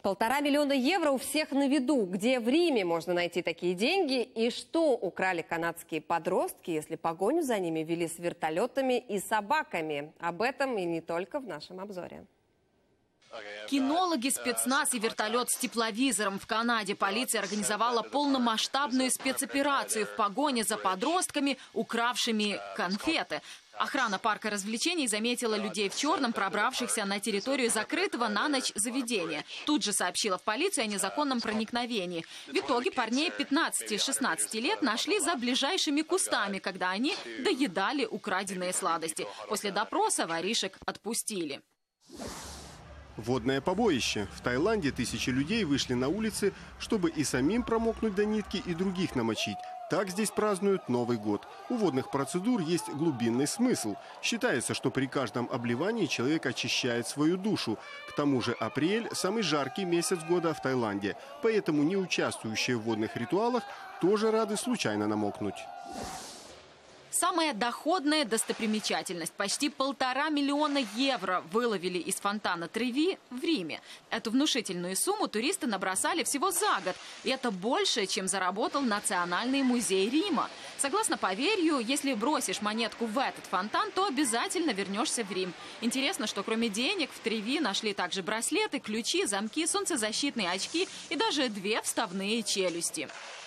1,5 миллиона евро у всех на виду. Где в Риме можно найти такие деньги? И что украли канадские подростки, если погоню за ними вели с вертолетами и собаками? Об этом и не только в нашем обзоре. Кинологи, спецназ и вертолет с тепловизором. В Канаде полиция организовала полномасштабную спецоперацию в погоне за подростками, укравшими конфеты. Охрана парка развлечений заметила людей в черном, пробравшихся на территорию закрытого на ночь заведения. Тут же сообщила в полицию о незаконном проникновении. В итоге парней 15 и 16 лет нашли за ближайшими кустами, когда они доедали украденные сладости. После допроса воришек отпустили. Водное побоище. В Таиланде тысячи людей вышли на улицы, чтобы и самим промокнуть до нитки, и других намочить. Так здесь празднуют Новый год. У водных процедур есть глубинный смысл. Считается, что при каждом обливании человек очищает свою душу. К тому же апрель – самый жаркий месяц года в Таиланде. Поэтому не участвующие в водных ритуалах тоже рады случайно намокнуть. Самая доходная достопримечательность. Почти 1,5 миллиона евро выловили из фонтана Треви в Риме. Эту внушительную сумму туристы набросали всего за год. И это больше, чем заработал Национальный музей Рима. Согласно поверью, если бросишь монетку в этот фонтан, то обязательно вернешься в Рим. Интересно, что кроме денег в Треви нашли также браслеты, ключи, замки, солнцезащитные очки и даже 2 вставные челюсти.